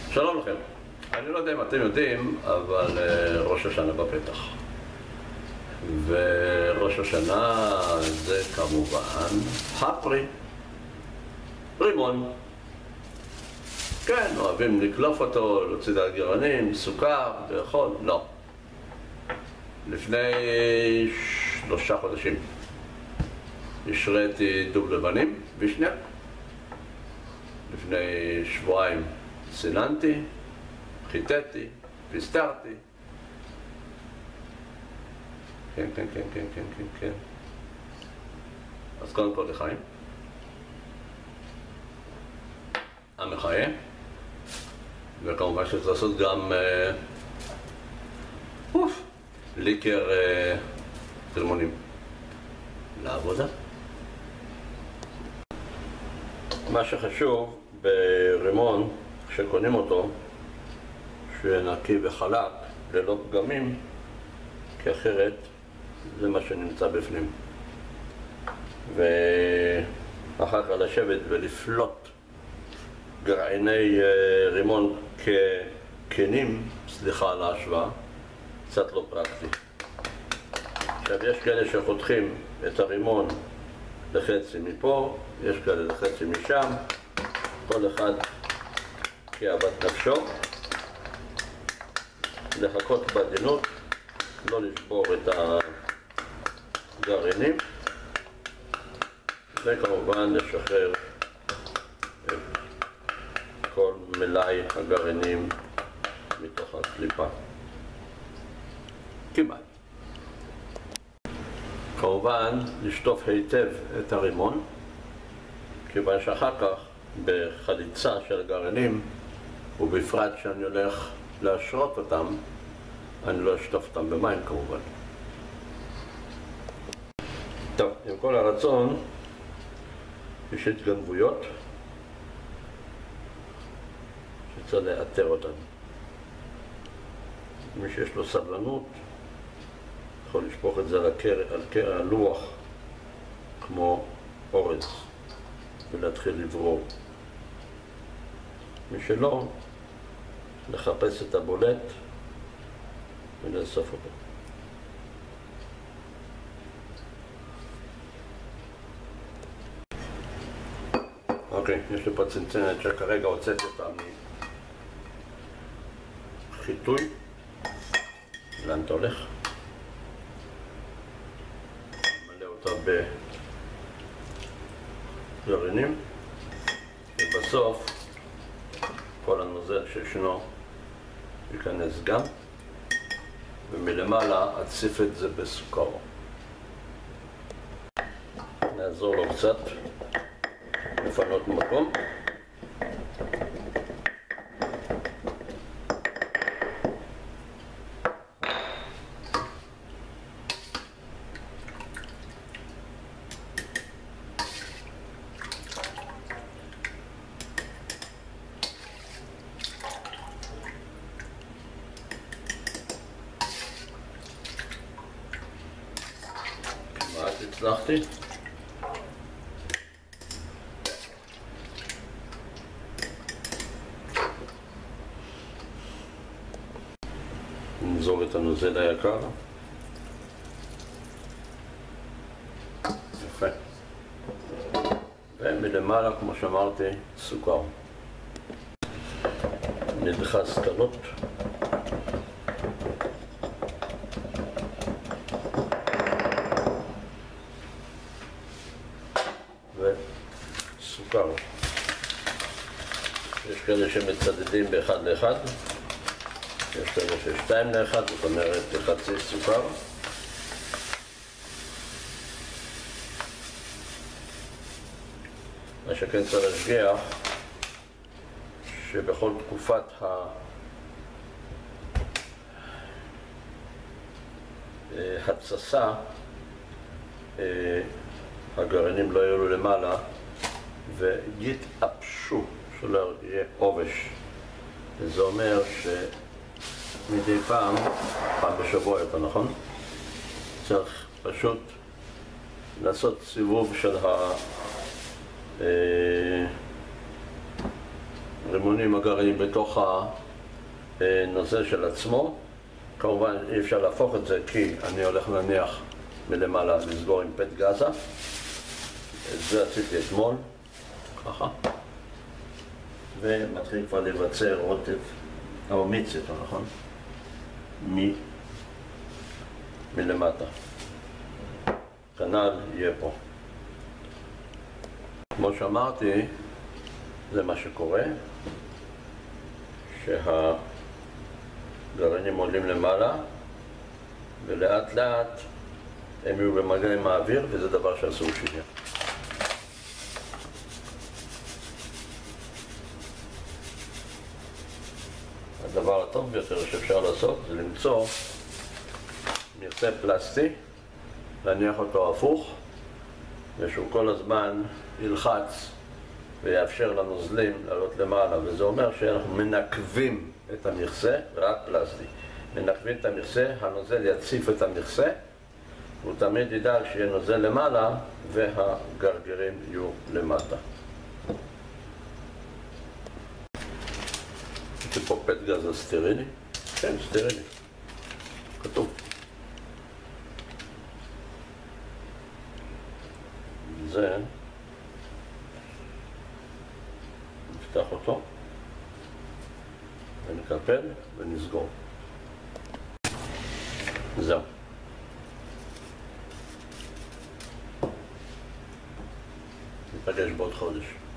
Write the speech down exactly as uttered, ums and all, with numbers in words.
שלום לכם. אני לא יודע אם אתם יודעים, אבל ראש השנה בפתח. וראש השנה זה כמובן הפרי, רימון. כן, אוהבים לקלוף אותו, להוציא את הגרעינים, סוכר, לאכול, לא. לפני שלושה חודשים השריתי דוב לבנים, וישניה. לפני שבועיים סיננתי, חיטטתי, פסטרתי. כן, כן, כן, כן, כן, כן, כן. אז קודם כל לחיים. המחיה. וכמובן שצריך לעשות גם אה, אוף, ליקר אה, רימונים לעבודה. מה שחשוב ברימון, כשקונים אותו, שנקי וחלק, ללא פגמים, כי אחרת זה מה שנמצא בפנים. ואחר כך לשבת ולפלוט גרעיני רימון ככנים, סליחה על ההשוואה, קצת לא פרקטי. עכשיו יש כאלה שחותכים את הרימון לחצי מפה, יש כאלה לחצי משם, כל אחד כאוות נפשו. לחכות בעדינות, לא לשבור את הגרעינים, וכמובן לשחרר את כל מלאי הגרעינים מתוך הקליפה. כמעט. כמובן לשטוף היטב את הרימון, כיוון שאחר כך בחליצה של הגרעינים, ובפרט שאני הולך להשרות אותם, אני לא אשטוף אותם במים כמובן. טוב, עם כל הרצון, יש התגנבויות שצריך לאתר אותן. מי שיש לו סבלנות יכול לשפוך את זה על הקר... על קר... הלוח כמו אורז ולהתחיל לברור. מי שלא, לחפש את הבולט ולאסוף אותו. אוקיי, יש לי פה צנצנת שכרגע הוצאתי אותה מחיטוי. לאן אתה הולך? מלא אותה בגרעינים, ובסוף כל הנוזל שישנו ייכנס גם, ומלמעלה אציף את זה בסוכר. נעזור לו קצת לפנות מקום. הצלחתי. נזור את הנוזל היקר. יפה. ומלמעלה, כמו שאמרתי, סוכר. נדחס קלות. וסוכר. יש כאלה שמצדדים באחד לאחד, יש כאלה ששתיים לאחד, זאת אומרת לחצי סוכר. מה שכן צריך להשגיח, שבכל תקופת ההתססה הגרעינים לא יעלו למעלה ויתאפשו, שלא יהיה עובש. זה אומר שמדי פעם, פעם בשבוע יותר נכון, צריך פשוט לעשות סיבוב של ה... הרימונים הגרעיניים בתוך הנוזל של עצמו. כמובן אי אפשר להפוך את זה כי אני הולך להניח מלמעלה לסגור עם פט גזה. את זה עשיתי אתמול, ככה. ומתחיל כבר לבצר רוטב, או מיץ איתו, נכון? מ... מלמטה. כנ"ל יהיה פה. כמו שאמרתי, זה מה שקורה, שהגרעינים עולים למעלה, ולאט לאט הם יהיו במגע עם האוויר, וזה דבר שאסור שיהיה. הדבר הטוב ביותר שאפשר לעשות זה למצוא מכסה פלסטי, להניח אותו הפוך, ושהוא כל הזמן ילחץ ויאפשר לנוזלים לעלות למעלה, וזה אומר שאנחנו מנקבים את המכסה, רק פלסטי. מנקבים את המכסה, הנוזל יציף את המכסה, הוא תמיד ידאג שיהיה נוזל למעלה והגרגירים יהיו למטה. זה פה פט גזה סטרילי? כן, סטרילי. כתוב. זה, נפתח אותו, ונקפל ונסגור. זהו. ניפגש בעוד חודש.